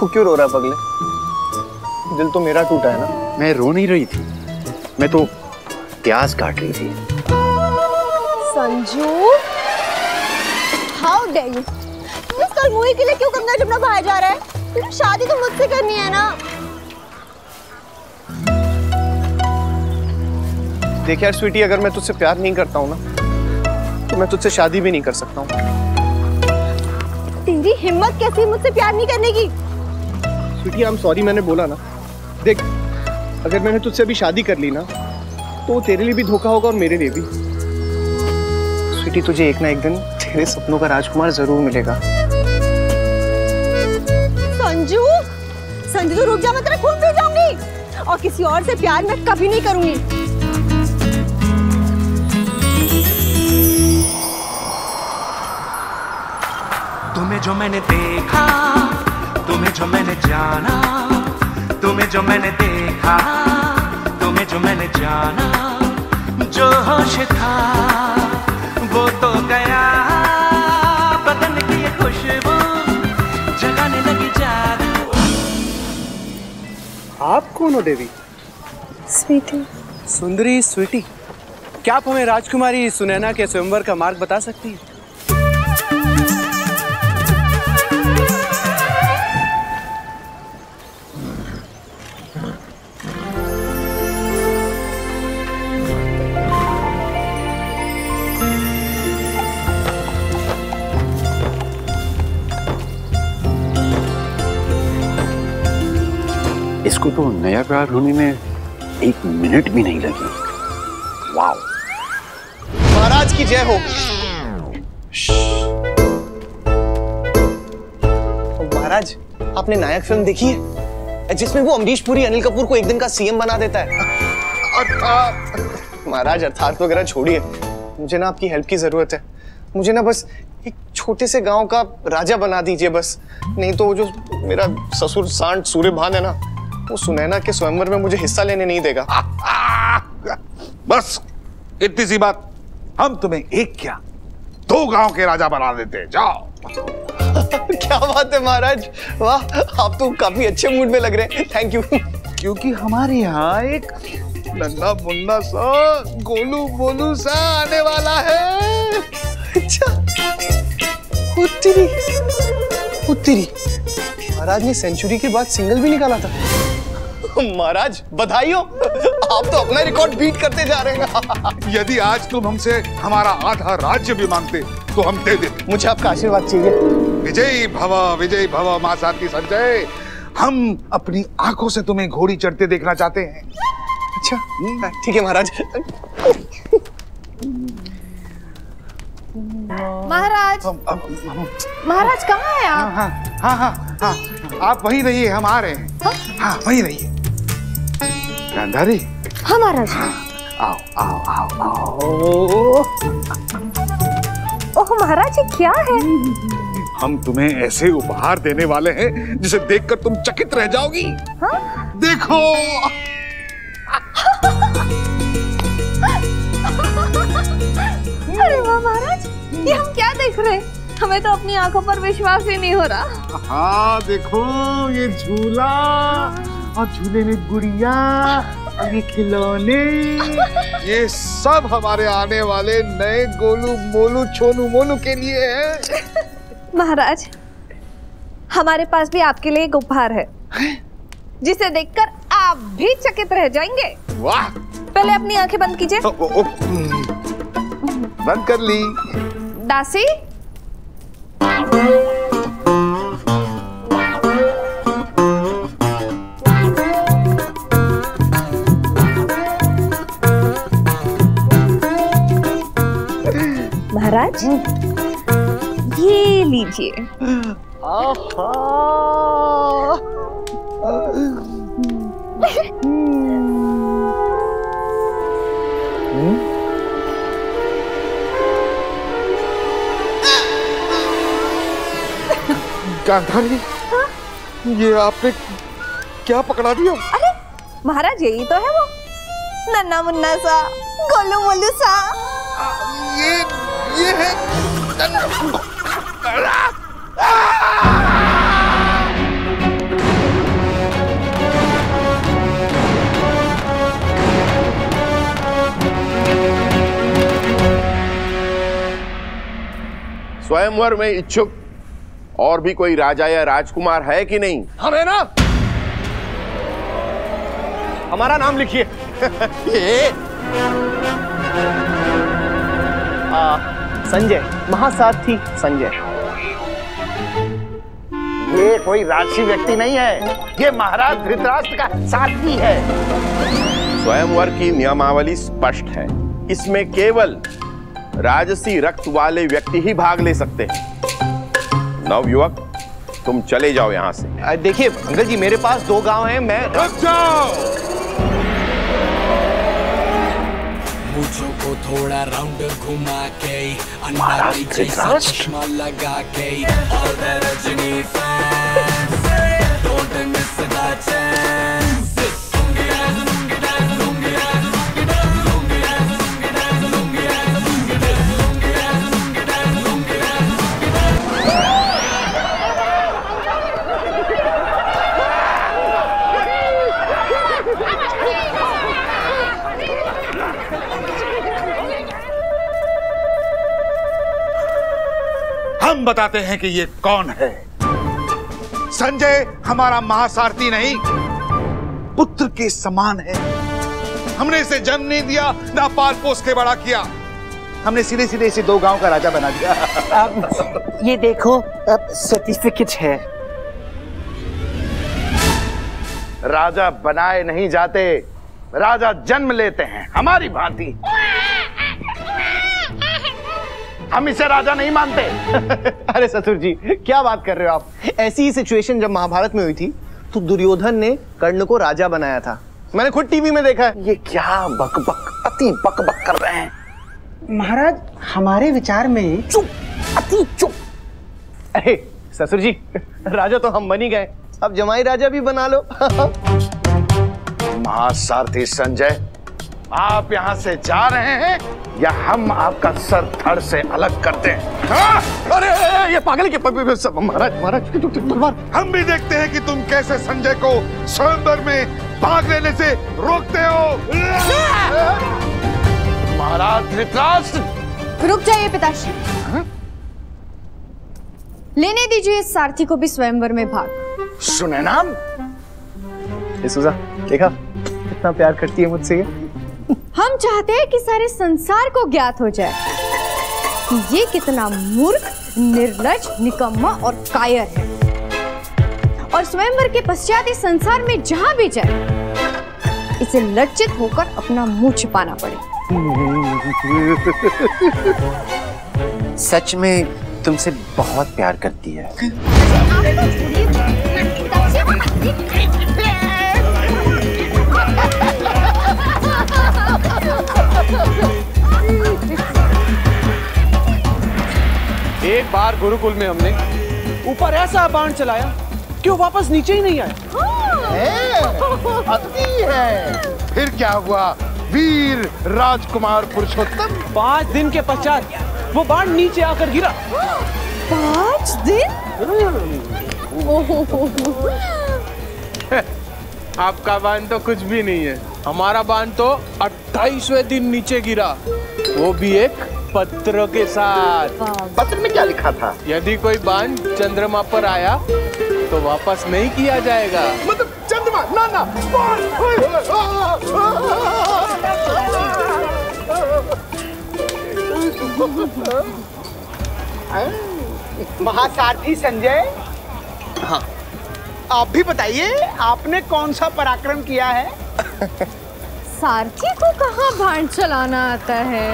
तू क्यों रो रहा है पगले? दिल तो मेरा टूटा है ना। मैं रो नहीं रही थी, मैं तो प्याज काट रही थी। Sanju, how dare you? तुम कल मूवी के लिए क्यों गंगा जमुना बाहर जा रहा है? तुझे शादी तो मुझसे करनी है ना। देख यार स्वीटी, अगर मैं तुझसे प्यार नहीं करता हूँ ना तो मैं तुझसे शादी भी नहीं कर सकता हूँ। तेरी हिम्मत कैसी मुझसे प्यार नहीं करने की? स्वीटी आई एम सॉरी, मैंने बोला ना। देख, अगर मैंने तुझसे अभी शादी कर ली ना तो तेरे लिए भी धोखा होगा और मेरे लिए भी। स्वीटी, तुझे एक ना एक दिन तेरे सपनों का राजकुमार जरूर मिलेगा। संजू, संजू तो रुक जा, मैं तेरा खून पी जाऊंगी और किसी और से प्यार मैं कभी नहीं करूंगी। तुम्हें जो मैंने देखा, तुम्हें जो मैंने जाना, तुम्हें जो मैंने देखा, तुम्हें जो मैंने जाना, जो होश था वो तो गया, बदन की ये खुशबू जगाने लगी जादू। आप कौन हो देवी? स्वीटी। सुंदरी स्वीटी, क्या आप हमें राजकुमारी सुनैना के स्वयंवर का मार्ग बता सकती हैं? इसको तो नया प्यार होने में 1 मिनट भी नहीं लगी। वाव! महाराज की जय हो। महाराज, आपने नायक फिल्म देखी है जिसमें वो अमरीश पुरी अनिल कपूर को एक दिन का सीएम बना देता है? महाराज, अर्थात वगैरह छोड़िए, मुझे ना आपकी हेल्प की जरूरत है। मुझे ना बस एक छोटे से गांव का राजा बना दीजिए बस। नहीं तो वो जो मेरा ससुर सांड सूर्यभान है ना, वो सुनैना के स्वयंवर में मुझे हिस्सा लेने नहीं देगा। बस इतनी सी बात, हम तुम्हें एक क्या 2 गांव के राजा बना देते हैं। जाओ। क्या बात है महाराज, वाह, आप तो काफी अच्छे मूड में लग रहे हैं। Thank you. क्योंकि हमारे यहाँ एक नन्हा मुन्ना सा गोलू मोलू सा आने वाला है। अच्छा, उत्तरी उत्तरी महाराज ने सेंचुरी के बाद सिंगल भी निकाला था। महाराज बधाई हो, आप तो अपना रिकॉर्ड बीट करते जा रहे हैं। यदि आज तुम हमसे हमारा आधा राज्य भी मांगते तो हम दे देते। मुझे आपका आशीर्वाद चाहिए। विजयी भव मां साथी संजय, हम अपनी आंखों से तुम्हें घोड़ी चढ़ते देखना चाहते हैं। अच्छा ठीक है महाराज। महाराज, महाराज कहाँ है आप? हाँ, आप वहीं रहिए, हम आ रहे हैं। हाँ, वहीं रहिए। गांधारी। हाँ महाराज। आओ आओ आओ आओ। ओह महाराज, ये क्या है? हम तुम्हें ऐसे उपहार देने वाले हैं जिसे देखकर तुम चकित रह जाओगी। हाँ? देखो। अरे वाह महाराज, ये हम क्या देख रहे हैं? हमें तो अपनी आंखों पर विश्वास ही नहीं हो रहा। हाँ देखो, ये झूला और झूले में गुड़िया और ये खिलौने, ये सब हमारे आने वाले नए गोलू मोलू छोनू मोनू के लिए है। महाराज, हमारे पास भी आपके लिए एक उपहार है जिसे देखकर आप भी चकित रह जाएंगे। वाह! पहले अपनी आंखें बंद कीजिए। बंद कर ली। दासी, महाराज ये लीजिए। गांधारी, ये आपने क्या पकड़ा दिया? अरे महाराज, यही तो है वो नन्ना मुन्ना सा गोलू मोलू सा। ये है स्वयंवर में इच्छुक और भी कोई राजा या राजकुमार है कि नहीं? हमें ना, हमारा नाम लिखिए। संजय, महासारथी संजय। ये कोई राजसी व्यक्ति नहीं है, ये महाराज धृतराष्ट्र का साथी है। स्वयंवर की नियमावली स्पष्ट है, इसमें केवल राजसी रक्त वाले व्यक्ति ही भाग ले सकते हैं। नवयुवक, तुम चले जाओ यहाँ से। देखिए अंकल जी, मेरे पास 2 गांव हैं, मैं रुक जाओ। मुझो को थोड़ा राउंड घुमा के अंदाज़ी जैसा चश्मा लगा के all the Rajni fans don't miss the chance। हम बताते हैं कि ये कौन है। संजय हमारा महासारथी नहीं, पुत्र के समान है। हमने इसे जन्म नहीं दिया, ना पाल पोस के बड़ा किया। हमने सीधे सीधे इसे 2 गांव का राजा बना दिया। ये देखो, अब सर्टिफिकेट है। राजा बनाए नहीं जाते, राजा जन्म लेते हैं, हमारी भांति। हम इसे राजा नहीं मानते। अरे ससुर जी, क्या बात कर रहे हो आप? ऐसी ही सिचुएशन जब महाभारत में हुई थी तो दुर्योधन ने कर्ण को राजा बनाया था। मैंने खुद टीवी में देखा है। ये क्या बकबक, अति बकबक कर रहे हैं। महाराज, हमारे विचार में चुप, अति चुप। अरे ससुर जी, राजा तो हम बन ही गए, अब जमाई राजा भी बना लो। महासारथी संजय, आप यहाँ से जा रहे हैं या हम आपका सर धड़ से अलग करते हैं? अरे ये पागल के महाराज, महाराज तलवार। हम भी देखते हैं कि तुम कैसे संजय को स्वयंवर में भाग लेने से रोकते हो। महाराज धृतराष्ट्र, रुक जाइए पिताश्री। लेने दीजिए इस सारथी को भी स्वयंवर में भाग। सुने नाम, सुजा, देखा कितना प्यार करती है मुझसे ये। हम चाहते हैं कि सारे संसार को ज्ञात हो जाए कि ये कितना मूर्ख, निर्लज, निकम्मा और कायर है। और स्वयंवर के पश्चात इस संसार में जहां भी जाए, इसे लज्जित होकर अपना मुंह छिपाना पड़े। सच में तुमसे बहुत प्यार करती है। एक बार गुरुकुल में हमने ऊपर ऐसा बाण चलाया कि वो वापस नीचे ही नहीं आया। अति है। फिर क्या हुआ वीर राजकुमार पुरुषोत्तम? 5 दिन के पश्चात वो बाण नीचे आकर गिरा। 5 दिन? आपका बाण तो कुछ भी नहीं है, हमारा बाण तो 28वें दिन नीचे गिरा, वो भी एक पत्र के साथ। पत्र में क्या लिखा था? यदि कोई बाण चंद्रमा पर आया तो वापस नहीं किया जाएगा। मतलब चंद्रमा? ना ना, महासारथी संजय, हाँ, आप भी बताइए, आपने कौन सा पराक्रम किया है? सारथी को कहाँ बाण चलाना आता है?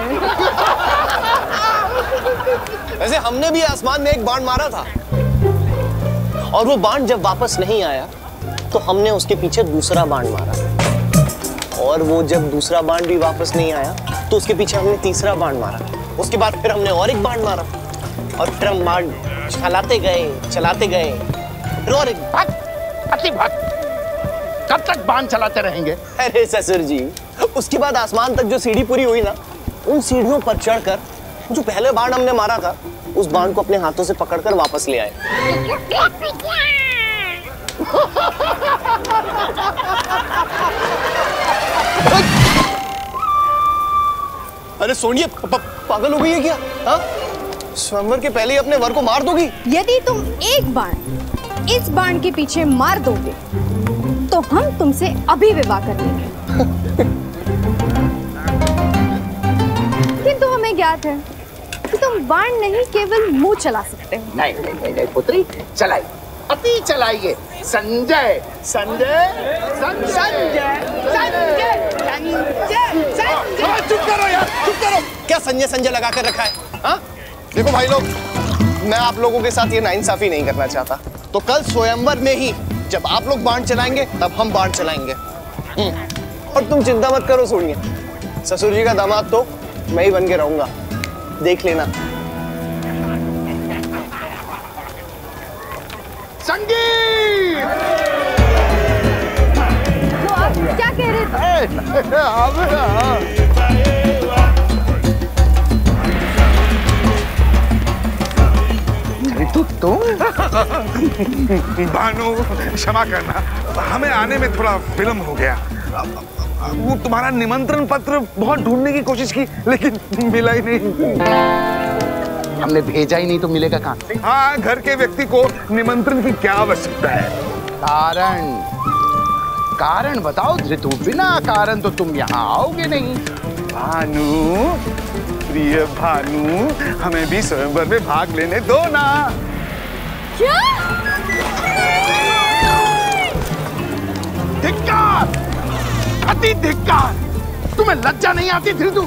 वैसे हमने भी आसमान में एक बाण मारा था, और वो बाण जब वापस नहीं आया तो हमने उसके पीछे दूसरा बाण मारा, और वो जब दूसरा बाण भी वापस नहीं आया तो उसके पीछे हमने तीसरा बाण मारा। उसके बाद फिर हमने और एक बाण मारा, और फिर हम बाण चलाते गए और एक भाग, अति भाग। कब तक बाण चलाते रहेंगे? अरे ससुर जी, उसके बाद आसमान तक जो सीढ़ी पूरी हुई ना, उन सीढ़ियों पर चढ़कर जो पहले बाण हमने मारा था, उस बाण को अपने हाथों से पकड़कर वापस ले आए। अरे सोनिया, पागल हो गई है क्या? हाँ? स्वयंवर के पहले ही अपने वर को मार दोगी? यदि तुम एक बाण इस बाण के पीछे मार दोगे तो हम तुमसे अभी विवाह कर देंगे। किंतु हमें ज्ञात है कि तुम बाण नहीं केवल मुंह चला सकते हो। नहीं नहीं नहीं, नहीं पुत्री, चलाई अति चलाइए। संजय संजय संजय संजय संजय। चुप करो यार, चुप करो। क्या संजय संजय लगा कर रखा है? हाँ? देखो भाई लोग, मैं आप लोगों के साथ ये नाइंसाफी नहीं करना चाहता। तो कल स्वयंवर में ही जब आप लोग बाण चलाएंगे तब हम बाण चलाएंगे। और तुम चिंता मत करो सोनिया, ससुर जी का दामाद तो मैं ही बन के रहूंगा, देख लेना। संगीत! तो आप क्या कह रहे थे? तुम भानु, क्षमा करना, हमें आने में थोड़ा विलम्ब हो गया। वो तुम्हारा निमंत्रण पत्र बहुत ढूंढने की कोशिश की लेकिन मिला ही नहीं। हमने भेजा ही नहीं तो मिलेगा कहाँ? हाँ, घर के व्यक्ति को निमंत्रण की क्या आवश्यकता है? कारण कारण बताओ धृतु, बिना कारण तो तुम यहाँ आओगे नहीं। भानु, प्रिय भानु, हमें भी स्वयंवर में भाग लेने दो ना। क्या? धिक्कार, अति धिक्कार! तुम्हें लज्जा नहीं आती धृतु?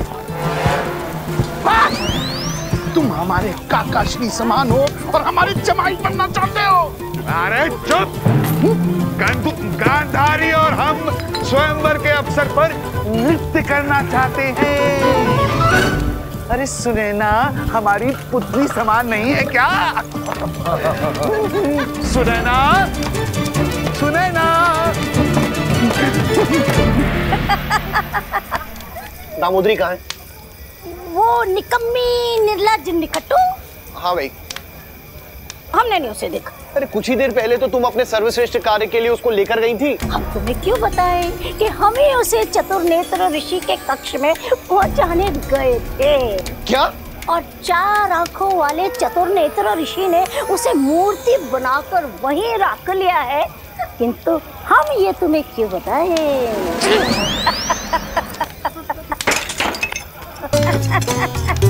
तुम हमारे काकाश्री समान हो और हमारी जमाई बनना चाहते हो। अरे चुप! गांधारी और हम स्वयंवर के अवसर पर नृत्य करना चाहते हैं। अरे सुनैना हमारी पुत्री समान नहीं है क्या? सुनैना, सुनैना। दामोदरी कहाँ है? वो निकम्मी निर्लज्ज निकट्टू। हाँ भाई, हमने नहीं उसे देखा। अरे कुछ ही देर पहले तो तुम अपने सर्वश्रेष्ठ कार्य के लिए उसको लेकर गई थी। हम तुम्हें क्यों बताएं कि हमें उसे चतुर्नेत्र ऋषि के कक्ष में पहुंचाने गए थे। क्या? और 4 आंखों वाले चतुर्नेत्र ऋषि ने उसे मूर्ति बनाकर वहीं रख लिया है, किंतु हम ये तुम्हें क्यों बताएं?